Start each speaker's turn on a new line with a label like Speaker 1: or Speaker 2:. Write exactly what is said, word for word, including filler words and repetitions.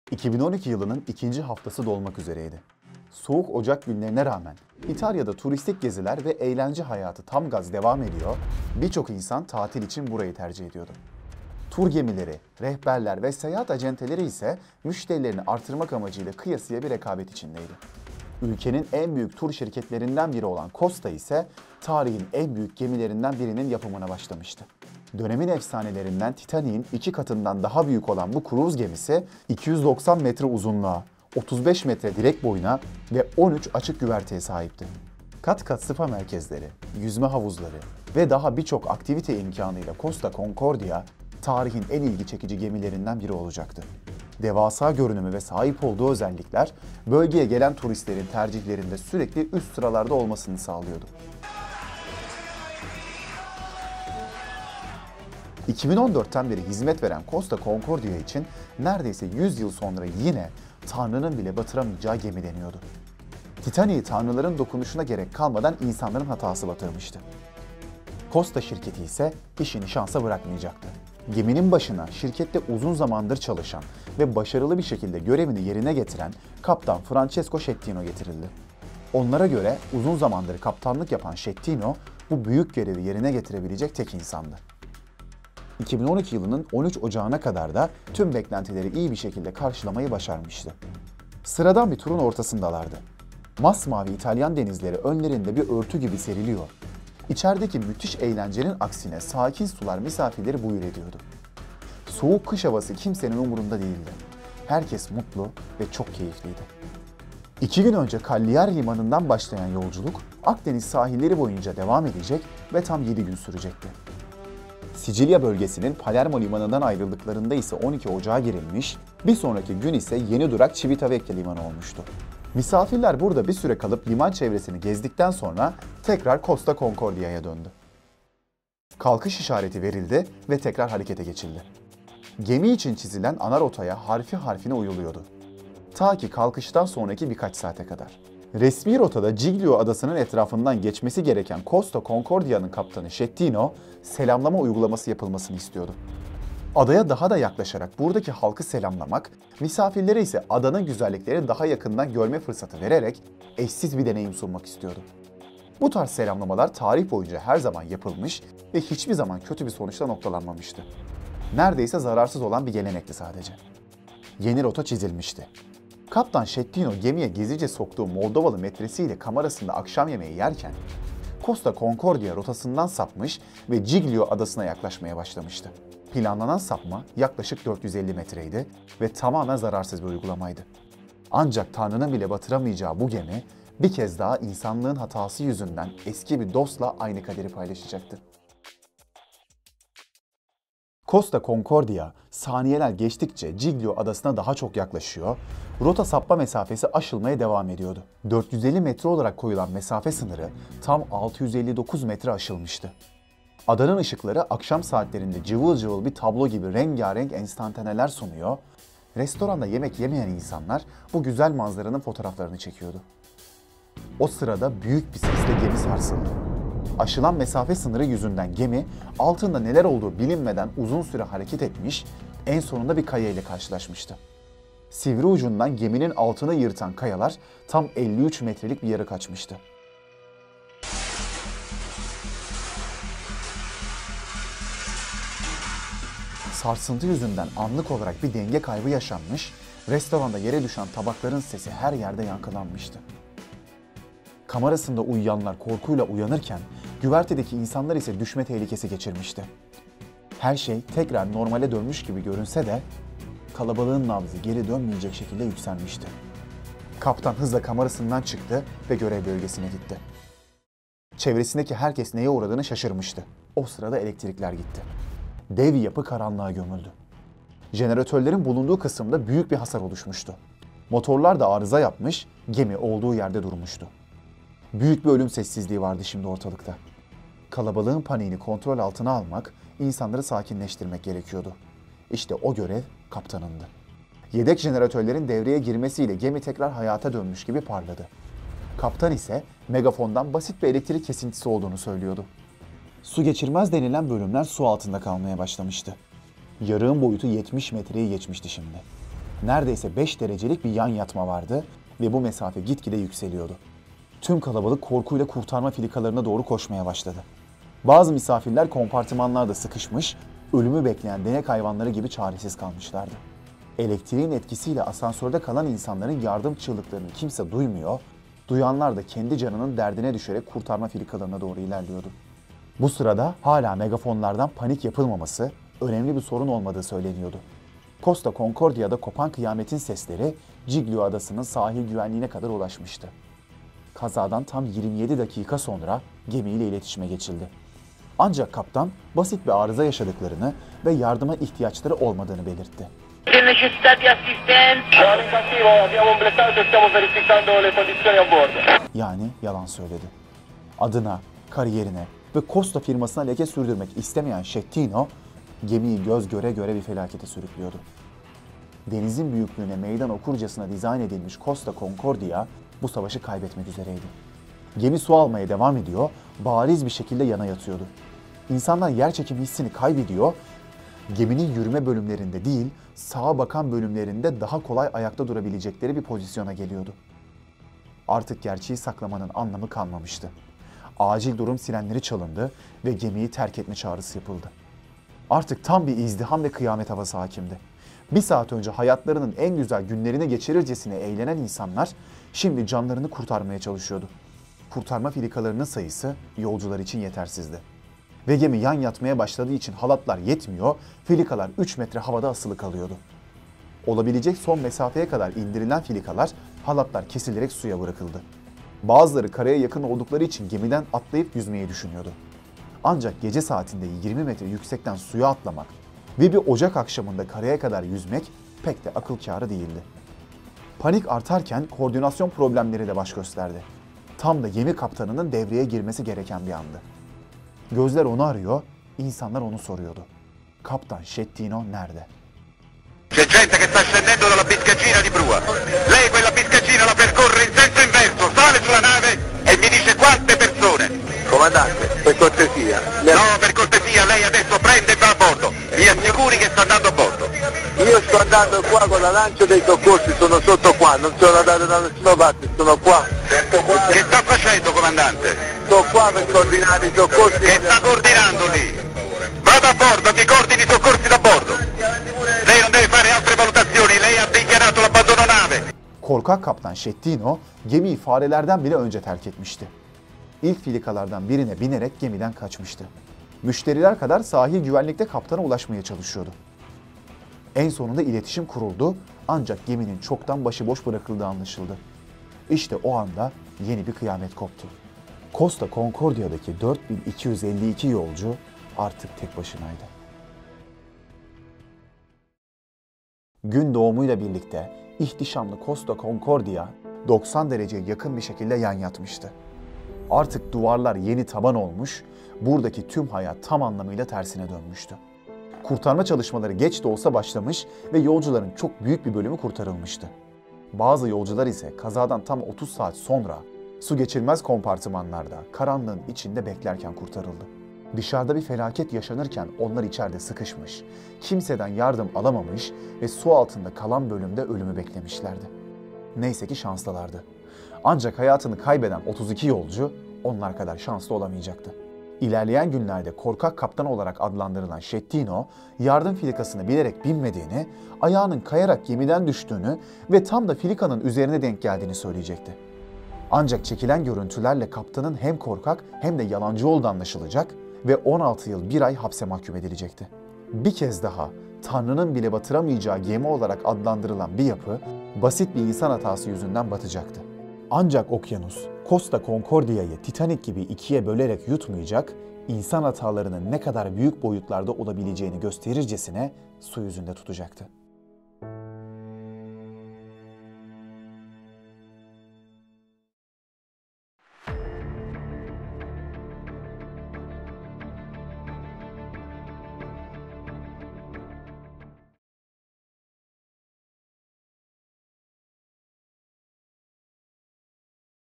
Speaker 1: iki bin on iki yılının ikinci haftası dolmak üzereydi. Soğuk Ocak günlerine rağmen İtalya'da turistik geziler ve eğlence hayatı tam gaz devam ediyor, birçok insan tatil için burayı tercih ediyordu. Tur gemileri, rehberler ve seyahat acenteleri ise müşterilerini artırmak amacıyla kıyasıya bir rekabet içindeydi. Ülkenin en büyük tur şirketlerinden biri olan Costa ise tarihin en büyük gemilerinden birinin yapımına başlamıştı. Dönemin efsanelerinden Titanic'in iki katından daha büyük olan bu kruz gemisi iki yüz doksan metre uzunluğa, otuz beş metre direk boyuna ve on üç açık güverteye sahipti. Kat kat spa merkezleri, yüzme havuzları ve daha birçok aktivite imkanıyla Costa Concordia tarihin en ilgi çekici gemilerinden biri olacaktı. Devasa görünümü ve sahip olduğu özellikler bölgeye gelen turistlerin tercihlerinde sürekli üst sıralarda olmasını sağlıyordu. iki bin on dörtten beri hizmet veren Costa Concordia için neredeyse yüz yıl sonra yine Tanrı'nın bile batıramayacağı gemi deniyordu. Titanic'i tanrıların dokunuşuna gerek kalmadan insanların hatası batırmıştı. Costa şirketi ise işini şansa bırakmayacaktı. Geminin başına şirkette uzun zamandır çalışan ve başarılı bir şekilde görevini yerine getiren kaptan Francesco Schettino getirildi. Onlara göre uzun zamandır kaptanlık yapan Schettino bu büyük görevi yerine getirebilecek tek insandı. iki bin on iki yılının on üç Ocağı'na kadar da tüm beklentileri iyi bir şekilde karşılamayı başarmıştı. Sıradan bir turun ortasındalardı. Masmavi İtalyan denizleri önlerinde bir örtü gibi seriliyor. İçerideki müthiş eğlencenin aksine sakin sular misafirleri buyur ediyordu. Soğuk kış havası kimsenin umurunda değildi. Herkes mutlu ve çok keyifliydi. İki gün önce Cagliari limanından başlayan yolculuk Akdeniz sahilleri boyunca devam edecek ve tam yedi gün sürecekti. Sicilya bölgesinin Palermo limanından ayrıldıklarında ise on iki Ocağa girilmiş, bir sonraki gün ise yeni durak Civitavecchia limanı olmuştu. Misafirler burada bir süre kalıp liman çevresini gezdikten sonra tekrar Costa Concordia'ya döndü. Kalkış işareti verildi ve tekrar harekete geçildi. Gemi için çizilen ana rotaya harfi harfine uyuluyordu. Ta ki kalkıştan sonraki birkaç saate kadar. Resmi rotada Giglio adasının etrafından geçmesi gereken Costa Concordia'nın kaptanı Schettino, selamlama uygulaması yapılmasını istiyordu. Adaya daha da yaklaşarak buradaki halkı selamlamak, misafirlere ise adanın güzellikleri daha yakından görme fırsatı vererek eşsiz bir deneyim sunmak istiyordu. Bu tarz selamlamalar tarih boyunca her zaman yapılmış ve hiçbir zaman kötü bir sonuçla noktalanmamıştı. Neredeyse zararsız olan bir gelenekti sadece. Yeni rota çizilmişti. Kaptan Schettino gemiye gizlice soktuğu Moldovalı metresiyle kamerasında akşam yemeği yerken Costa Concordia rotasından sapmış ve Giglio adasına yaklaşmaya başlamıştı. Planlanan sapma yaklaşık dört yüz elli metreydi ve tamamen zararsız bir uygulamaydı. Ancak Tanrı'nın bile batıramayacağı bu gemi bir kez daha insanlığın hatası yüzünden eski bir dostla aynı kaderi paylaşacaktı. Costa Concordia saniyeler geçtikçe Giglio adasına daha çok yaklaşıyor, rota sapma mesafesi aşılmaya devam ediyordu. dört yüz elli metre olarak koyulan mesafe sınırı tam altı yüz elli dokuz metre aşılmıştı. Adanın ışıkları akşam saatlerinde cıvıl cıvıl bir tablo gibi rengarenk enstantaneler sunuyor, restoranda yemek yemeyen insanlar bu güzel manzaranın fotoğraflarını çekiyordu. O sırada büyük bir sesle gemi sarsıldı. Aşılan mesafe sınırı yüzünden gemi altında neler olduğu bilinmeden uzun süre hareket etmiş, en sonunda bir kaya ile karşılaşmıştı. Sivri ucundan geminin altını yırtan kayalar tam elli üç metrelik bir yarık açmıştı. Sarsıntı yüzünden anlık olarak bir denge kaybı yaşanmış, restoranda yere düşen tabakların sesi her yerde yankılanmıştı. Kamerasında uyuyanlar korkuyla uyanırken, güvertedeki insanlar ise düşme tehlikesi geçirmişti. Her şey tekrar normale dönmüş gibi görünse de, kalabalığın nabzı geri dönmeyecek şekilde yükselmişti. Kaptan hızla kamerasından çıktı ve görev bölgesine gitti. Çevresindeki herkes neye uğradığını şaşırmıştı. O sırada elektrikler gitti. Dev yapı karanlığa gömüldü. Jeneratörlerin bulunduğu kısımda büyük bir hasar oluşmuştu. Motorlar da arıza yapmış, gemi olduğu yerde durmuştu. Büyük bir ölüm sessizliği vardı şimdi ortalıkta. Kalabalığın paniğini kontrol altına almak, insanları sakinleştirmek gerekiyordu. İşte o görev kaptanındı. Yedek jeneratörlerin devreye girmesiyle gemi tekrar hayata dönmüş gibi parladı. Kaptan ise megafondan basit bir elektrik kesintisi olduğunu söylüyordu. Su geçirmez denilen bölümler su altında kalmaya başlamıştı. Yarığın boyutu yetmiş metreyi geçmişti şimdi. Neredeyse beş derecelik bir yan yatma vardı ve bu mesafe gitgide yükseliyordu. Tüm kalabalık korkuyla kurtarma filikalarına doğru koşmaya başladı. Bazı misafirler kompartımanlarda sıkışmış, ölümü bekleyen denek hayvanları gibi çaresiz kalmışlardı. Elektriğin etkisiyle asansörde kalan insanların yardım çığlıklarını kimse duymuyor, duyanlar da kendi canının derdine düşerek kurtarma filikalarına doğru ilerliyordu. Bu sırada hala megafonlardan panik yapılmaması, önemli bir sorun olmadığı söyleniyordu. Costa Concordia'da kopan kıyametin sesleri Giglio adasının sahil güvenliğine kadar ulaşmıştı. Kazadan tam yirmi yedi dakika sonra gemiyle iletişime geçildi. Ancak kaptan basit bir arıza yaşadıklarını ve yardıma ihtiyaçları olmadığını belirtti. Yani yalan söyledi. Adına, kariyerine ve Costa firmasına leke sürdürmek istemeyen Schettino, gemiyi göz göre göre bir felakete sürüklüyordu. Denizin büyüklüğüne meydan okurcasına dizayn edilmiş Costa Concordia bu savaşı kaybetmek üzereydi. Gemi su almaya devam ediyor, bariz bir şekilde yana yatıyordu. İnsanlar yerçekim hissini kaybediyor, geminin yürüme bölümlerinde değil, sağa bakan bölümlerinde daha kolay ayakta durabilecekleri bir pozisyona geliyordu. Artık gerçeği saklamanın anlamı kalmamıştı. Acil durum sirenleri çalındı ve gemiyi terk etme çağrısı yapıldı. Artık tam bir izdiham ve kıyamet havası hakimdi. Bir saat önce hayatlarının en güzel günlerini geçirircesine eğlenen insanlar şimdi canlarını kurtarmaya çalışıyordu. Kurtarma filikalarının sayısı yolcular için yetersizdi. Ve gemi yan yatmaya başladığı için halatlar yetmiyor, filikalar üç metre havada asılı kalıyordu. Olabilecek son mesafeye kadar indirilen filikalar halatlar kesilerek suya bırakıldı. Bazıları karaya yakın oldukları için gemiden atlayıp yüzmeyi düşünüyordu. Ancak gece saatinde yirmi metre yüksekten suya atlamak ve bir Ocak akşamında karaya kadar yüzmek pek de akıl kârı değildi. Panik artarken koordinasyon problemleri de baş gösterdi. Tam da gemi kaptanının devreye girmesi gereken bir andı. Gözler onu arıyor, insanlar onu soruyordu. Kaptan Schettino nerede?
Speaker 2: C'è gente che sta scendendo dalla biscaccina di prua. Lei quella biscaccina la percorre in senso inverso, sale sulla nave e mi dice quante persone.
Speaker 3: Comandante, per cortesia. Le...
Speaker 2: No, per cortesia, lei adesso prende e va a bordo. Mi assicuri che sta andando a bordo.
Speaker 3: Io sto andando qua con la lancia dei soccorsi, sono sotto qua, non sono andato da nessuna parte, sono qua.
Speaker 2: Che sta facendo, comandante?
Speaker 3: Sto qua per coordinare i soccorsi.
Speaker 2: Che sta coordinando lì? Vada a bordo, mi coordini i soccorsi da bordo. Lei non deve fare altre valutazioni, lei ha dichiarato l'abbandono nave.
Speaker 1: Korkak kaptan Schettino gemiyi farelerden bile önce terk etmişti. İlk filikalardan birine binerek gemiden kaçmıştı. Müşteriler kadar sahil güvenlikte kaptana ulaşmaya çalışıyordu. En sonunda iletişim kuruldu ancak geminin çoktan başıboş bırakıldığı anlaşıldı. İşte o anda yeni bir kıyamet koptu. Costa Concordia'daki dört bin iki yüz elli iki yolcu artık tek başınaydı. Gün doğumuyla birlikte ihtişamlı Costa Concordia doksan dereceye yakın bir şekilde yan yatmıştı. Artık duvarlar yeni taban olmuş, buradaki tüm hayat tam anlamıyla tersine dönmüştü. Kurtarma çalışmaları geç de olsa başlamış ve yolcuların çok büyük bir bölümü kurtarılmıştı. Bazı yolcular ise kazadan tam otuz saat sonra su geçirmez kompartımanlarda karanlığın içinde beklerken kurtarıldı. Dışarıda bir felaket yaşanırken onlar içeride sıkışmış, kimseden yardım alamamış ve su altında kalan bölümde ölümü beklemişlerdi. Neyse ki şanslılardı. Ancak hayatını kaybeden otuz iki yolcu onlar kadar şanslı olamayacaktı. İlerleyen günlerde korkak kaptan olarak adlandırılan Schettino, yardım filikasını bilerek binmediğini, ayağının kayarak gemiden düştüğünü ve tam da filikanın üzerine denk geldiğini söyleyecekti. Ancak çekilen görüntülerle kaptanın hem korkak hem de yalancı olduğu anlaşılacak ve on altı yıl bir ay hapse mahkum edilecekti. Bir kez daha Tanrı'nın bile batıramayacağı gemi olarak adlandırılan bir yapı, basit bir insan hatası yüzünden batacaktı. Ancak okyanus, Costa Concordia'yı Titanic gibi ikiye bölerek yutmayacak, insan hatalarının ne kadar büyük boyutlarda olabileceğini gösterircesine su yüzünde tutacaktı.